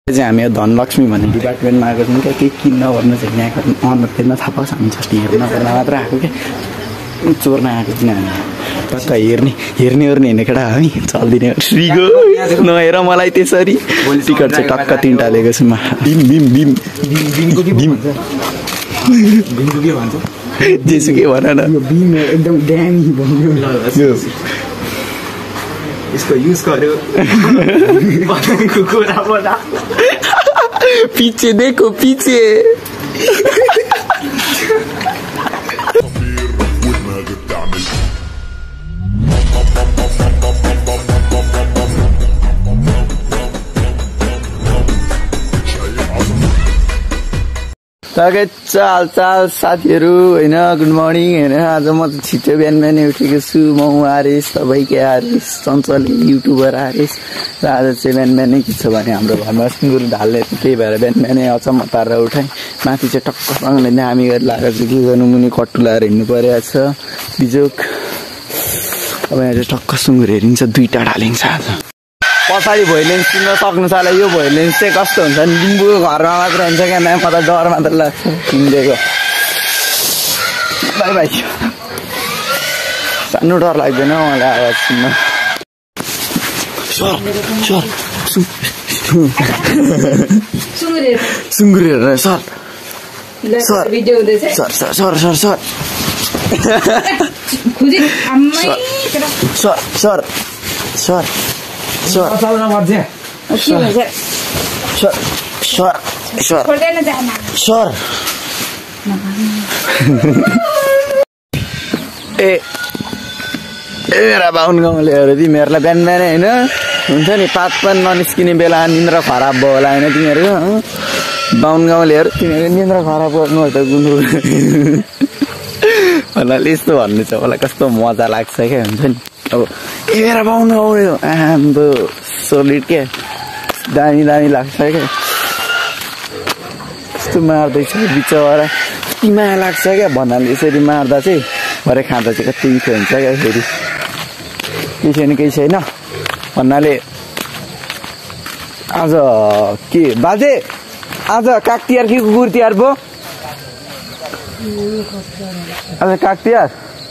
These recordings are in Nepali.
चाहिँ हामी धनलक्ष्मी भन्ने डिपार्टमेन्टमा आएको छौँ क्या केही किन्न गर्नु चाहिँ यहाँको अनर फेर्न थाहा पाउँछ हामी छुट्टी हेर्न गर्न मात्र आएको क्या चोर्न आएको किन हामी टक्क हेर्ने हिँड्ने केटा हामी चल्दिने श्रीगो नहेर मलाई त्यसरी टिकट चाहिँ टक्क 3टा लिएको छु भीम भीम भीम भीम के भन्छ जेसुकै भन न भीम एकदम ड्यामी भन्यो इसको यूज करो कुकुरा बना पीछे देखो पीछे चाल चाल साथीहरु हैन गुड मर्निङ हैन आज म त छिटो बिहान उठेको छु म आरिस सबैकै आरिस चञ्चल युट्युबर आरिस र आज चाहिँ बिहान के छ भने हाम्रो घरमा सुँगुर ढाल्ने त्यही भएर बिहान अचम्म पारेर उठाएँ माथि चाहिँ टक्कसँगले दामी गरी लागेको छ के गर्नु मुनि कट्टु लाएर हिँड्नु परेको छ बिजोक अब यहाँ चाहिँ टक्क सुँगुर हेरिन्छ 2टा ढालिन्छ आज पछाडि भोइलेन्स किन्न सक्नु छ होला यो भोइलेन्स चाहिँ कस्तो हुन्छ नि लिम्बूको घरमा मात्र हुन्छ क्या म्याम कता डर मात्र लाग्छ हिँडेको बाई बाई सानो डर लाग्दैन मलाई आवाज सुन्न सुँगुर हेर्न सर बाहुन गाउँलेहरू तिमीहरूलाई बिहान होइन हुन्छ नि पात पनि ननिस्किने बेला निन्द्रा खराब भयो होला होइन तिमीहरूको बाहुन गाउँलेहरू तिमीहरू निन्द्रा खराब गर्नु त गुन्द्रुक भन्नाले यस्तो भन्नु छ मलाई कस्तो मजा लाग्छ क्या हुन्छ नि अब मेरा बाहुन गाउँले आम्बो सोलिड क्या दामी लाग्छ क्या यस्तो मार्दैछ बिचरा कति माया लाग्छ क्या भन्नाले यसरी मार्दा चाहिँ भरे खाँदा चाहिँ कति मिठो हुन्छ क्या फेरि केही छैन भन्नाले आज के बाजे आज काग तिहार कि कुकुर तिहार पो आज काग तिहार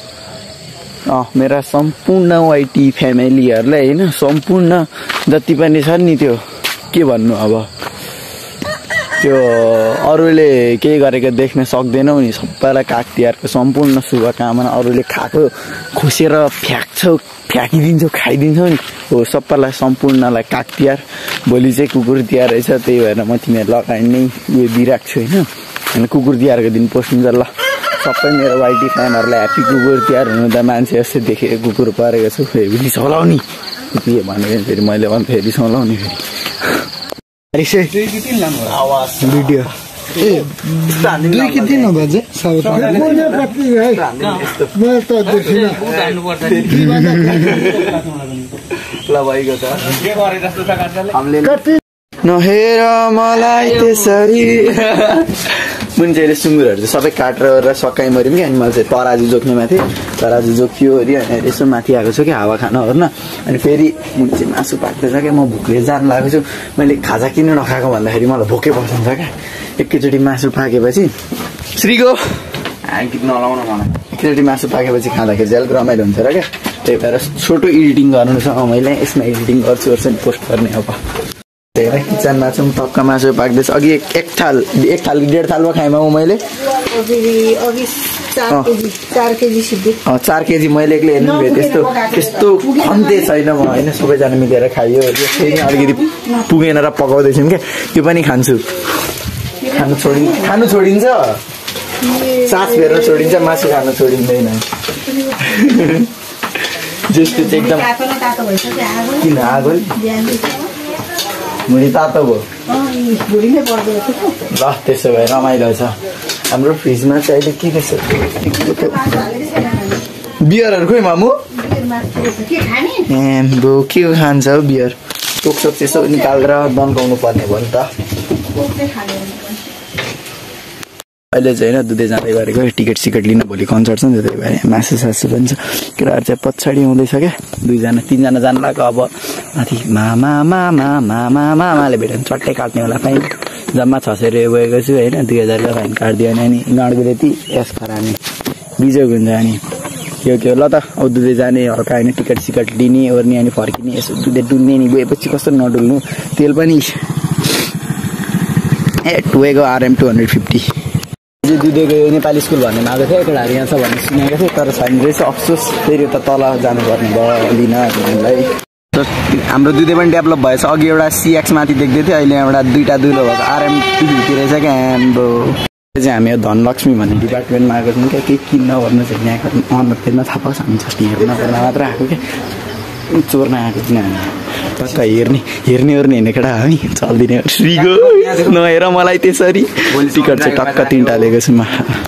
मेरा सम्पूर्ण वाइटी फ्यामिलीहरूलाई होइन सम्पूर्ण जति पनि छ नि त्यो के भन्नु अब त्यो अरूले केही गरेको देख्न सक्दैनौ नि सबैलाई काग तिहारको सम्पूर्ण शुभकामना अरूले खाएको खुसेर फ्याँकिदिन्छौ खाइदिन्छौ नि हो सबैलाई सम्पूर्णलाई काग तिहार भोलि चाहिँ कुकुर तिहार रहेछ त्यही भएर म तिमीहरूलाई अगाडि नै उयो दिइरहेको छु होइन कुकुर तिहारको दिन पोस्टिन्छ ल सबै मेरो वाइटी फ्यानहरूलाई ह्याप्पी कुकुर तिहार हुनु त मान्छे जस्तै देखेको कुकुर परेको छु फेरि रिसाउलाउने के भनेको फेरि मैले भने फेरि रिसाउलाउने फेरि भिडियो नहेर मलाई त्यसरी मुन्छेले सुँगुरहरू चाहिँ सबै काटेर सकाइ मर्यौँ कि अनि मैले चाहिँ तराजु जोक्ने माथि तराजु जोकियो अरे अनि यसो माथि आएको छु कि हावा खान हेर्न अनि फेरि मुन्छे मासु पाक्दैछ क्या म भोकले जान लागेको छु मैले खाजा किन नखाएको भन्दाखेरि मलाई भोकै बस्छ क्या एकैचोटि मासु पाकेपछि श्रीको हाँकित नलाउन मलाई एकैचोटि मासु पाकेपछि खाँदाखेरि चाहिँ अलिक रमाइलो हुन्छ र क्या त्यही भएर छोटो एडिटिङ गर्नु छ मैले यसमा एडिटिङ गर्छु नि पोस्ट गर्ने अब किचनमा चाहिँ टक्क मासु पाक्दैछ अघि एक थाल 1.5 थालमा खाएँ मैले 4 केजी मैले एक्लै हेर्नु त्यस्तो खन्ते छैन म होइन सबैजना मिलेर खाइयो फेरि अलिकति पुगेन र पकाउँदैछौँ क्या त्यो पनि खान्छु खानु छोडिन्छ सास फेर्न छोडिन्छ मासु खानु छोडिँदैन जस्तो चाहिँ एकदम किन आगो मुडी तातो भयो ल त्यसो भए रमाइलो छ हाम्रो फ्रिजमा चाहिँ अहिले के छ बियरहरू खोइ मामु के खान्छ हौ बियर टोकसोक त्यसो निकालेर दन्काउनु पर्ने भयो नि त अहिले चाहिँ होइन दुधे जाँदै गरेको टिकट सिकट लिन भोलि कन्सर्ट छ नि त्यही भएर मासु सासु पनि छ केटाहरू चाहिँ पछाडि आउँदैछ क्या 2 जना 3 जना जानु लाग्यो अब माथि मामाले भेट्यो भने चट्टै काट्ने होला फाइन जम्मा 600 रुपियाँ गएको छु होइन 2000 का फाइन काटिदियो भने अनि नड्को त्यति यस खरानी बिजोग हुन्छ अनि के ल त अब दुधे जाने हल्का होइन टिकट सिकट लिने ओर्ने अनि फर्किने यसो दुधे डुल्ने नि गएपछि कस्तो नडुल्नु तेल पनि टुवेको RM 250 दुधेको नेपाली स्कुल भन्ने आएको थियो केटाहरू यहाँ छ भन्ने सुनेको थिएँ तर छैन रहेछ अफसोस फेरि त तल जानुपर्ने भयो लिन हामीलाई हाम्रो दुधे पनि डेभलप भएछ अघि एउटा CX माथि देख्दै थियो अहिले एउटा 2टा दुलो भएको RM 250 रहेछ क्या हाम्रो चाहिँ हामी धनलक्ष्मी भन्ने डिपार्टमेन्टमा आएको छौँ क्या केही किन्न गर्नु चाहिँ यहाँको अनर तेलमा थाहा पाउँछ हामी छुट्टी हेर्न मात्र आएको क्या चोर्न आएको किन हामी टक्क हेर्ने ओर्ने हिँड्ने केटा हामी चल्दिने श्रीको नहेर मलाई त्यसरी टिकट चाहिँ टक्क 3टा लिएको छु म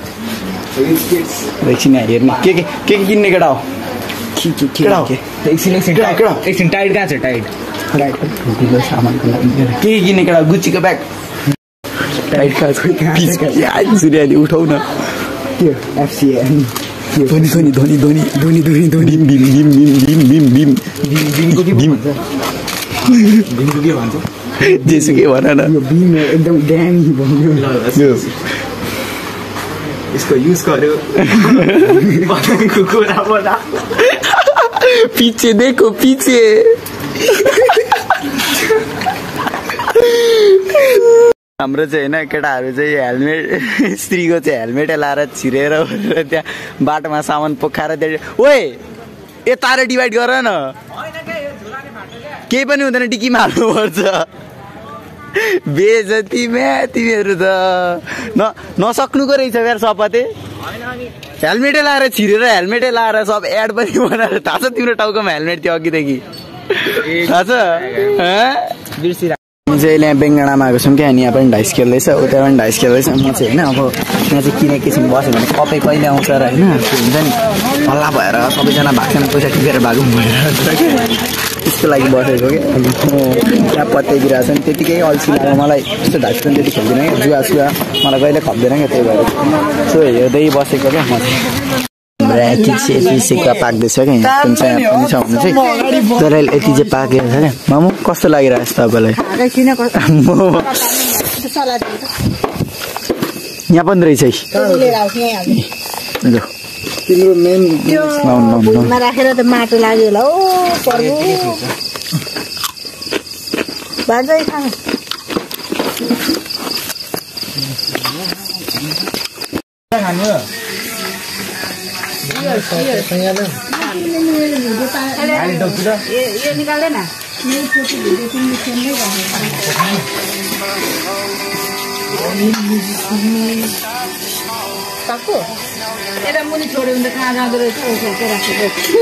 एकछिन हेर्ने के किन्ने केटा हो एकछिन टाइट कहाँ छ टाइट सामानको लागि के किन्ने केटा गुच्चीको ब्याग टाइट कहाँ छ सूर्यले उठाउ न त्यो FCN धोनी भीमको के भन्छ जेसुकै भन न यो भीम एकदम ड्यामी भन्यो यसको युज गर्यो कुकुरा बना पीछे देखो पीछे हाम्रो चाहिँ होइन केटाहरू चाहिँ हेलमेट स्त्रीको चाहिँ हेलमेटै लाएर छिरेर त्यहाँ बाटोमा सामान पोखाएर त्यहाँ ओए यतारे डिभाइड गर न केही पनि हुँदैन डिक्कीमा हाल्नुपर्छ बेजतीमा तिमीहरू त नसक्नुको रहेछ यार सपते हेलमेटै लाएर छिरेर हेलमेटै लाएर सब एड पनि बनाएर थाहा छ तिम्रो टाउकोमा हेलमेट थियो अघिदेखि थाहा छ हामी चाहिँ यहाँ बेङ्गडामा आएको छौँ क्या अनि यहाँ पनि ढाइस खेल्दैछ उता पनि ढाइस खेल्दैछ म चाहिँ होइन अब यहाँ चाहिँ किन एकैछिन बस्यो भने कतै कहिले आउँछ र होइन हुन्छ नि हल्ला भएर सबैजना भएको छैन पैसा टिपेर भागौँ भनेर त्यसको लागि बसेको क्या त्यहाँ पत्याइदिरहेको छ नि त्यतिकै अल्छी लाग्यो मलाई त्यस्तो ढाइस पनि त्यति खेल्दिनँ क्या जुवा मलाई कहिले खप्दैन क्या त्यही भएर सो हेर्दै बसेको क्या म चाहिँ सिक्का पाक्दैछ क्या यहाँ पनि छ हुनु चाहिँ तर यति चाहिँ पाकेको छ क्या मामु कस्तो लागिरहेको छ तपाईँलाई यहाँ पनि रहेछ तिम्रो मेन राखेर त माटो लाग्यो होला हो पर्नु बाजै खानु ये निकाल देना ताको एटा मुनि छोड्यो भने त कहाँ जाँदो रहेछ ओके राखेको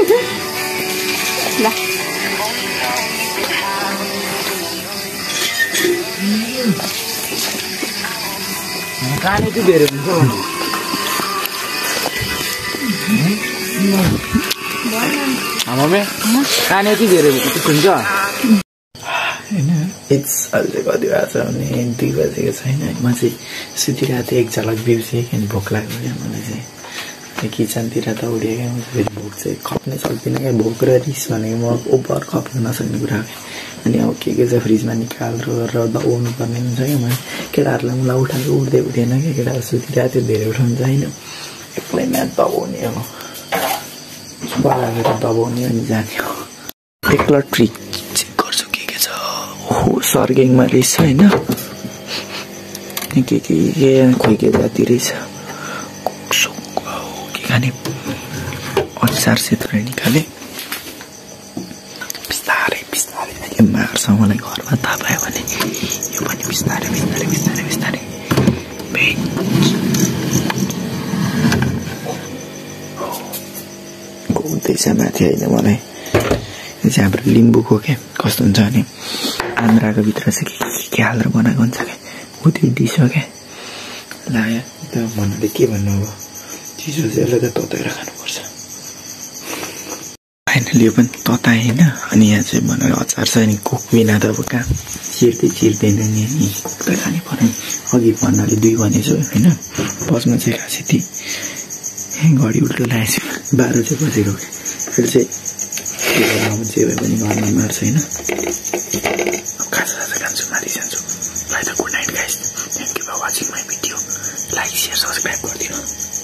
ल काने चाहिँ धेरै हुन्छ हाम्रोमा काने चाहिँ धेरै हुन्छ होइन इट्स अहिले कति भएको छ भने 2 बजेको छैन म चाहिँ सुतिरहेको थिएँ एक झलक बिर्सेँ अनि भोक लाग्यो क्या मलाई चाहिँ किचनतिर त उड्यो क्या म फेरि भोक चाहिँ खप्नै सक्दिनँ क्या भोक र रिस भनेको म ओभर खप्नु नसक्ने कुरा हो क्या अनि अब के छ फ्रिजमा निकालेर गरेर दबाउनु पर्ने हुन्छ क्या मैले केटाहरूलाई मलाई उठाएको उठ्दैन क्या केटाहरू सुतिरहेको थियो धेरै उठाउनु छैन एक्लैमा दबाउने अब बलाएर दबाउने अनि जाने हो एक्लो ट्रिक चेक गर्छु के छ हो सर्गेङमा रहेछ होइन के खोइ के जाति रहेछ के खाने अचार सेतुरा निकाले बिस्तारै मार्छ मलाई घरमा थाहा पायो भने यो पनि बिस्तारै घुम्दैछ माथि होइन मलाई चाहिँ हाम्रो लिम्बूको के कस्तो हुन्छ भने आन्द्राको भित्र चाहिँ के हालेर बनाएको हुन्छ क्या हो त्यो डिस हो क्या लाग्यो त भन्नुले के भन्नु अब चिसो चाहिँ यसलाई त तताएर खानुपर्छ फाइनली यो पनि तताएँ होइन अनि यहाँ चाहिँ भनेर अचार छ अनि कुक बिना त अब कहाँ चिर्दैन नि अनि खाने पर्ने अघि भन्नाले 2 भनेछु होइन बस्न चाहिँ खास यति घडी उल्टो लागेको छु 12 चाहिँ बजेको फेरि चाहिँ मान्छे भए पनि घरमा मार्छ होइन खाजा खान्छु माथि जान्छु bye the good night guys thank you for watching my video like share subscribe गरिदिनु